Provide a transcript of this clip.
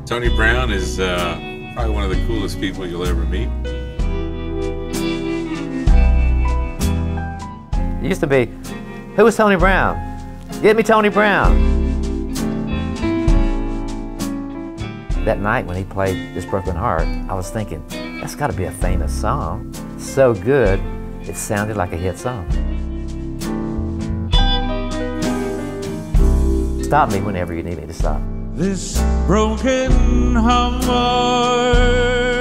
Tony Brown is probably one of the coolest people you'll ever meet. It used to be, who was Tony Brown? Get me Tony Brown. That night when he played This Broken Heart, I was thinking, that's got to be a famous song. So good, it sounded like a hit song. Stop me whenever you need me to stop. This broken heart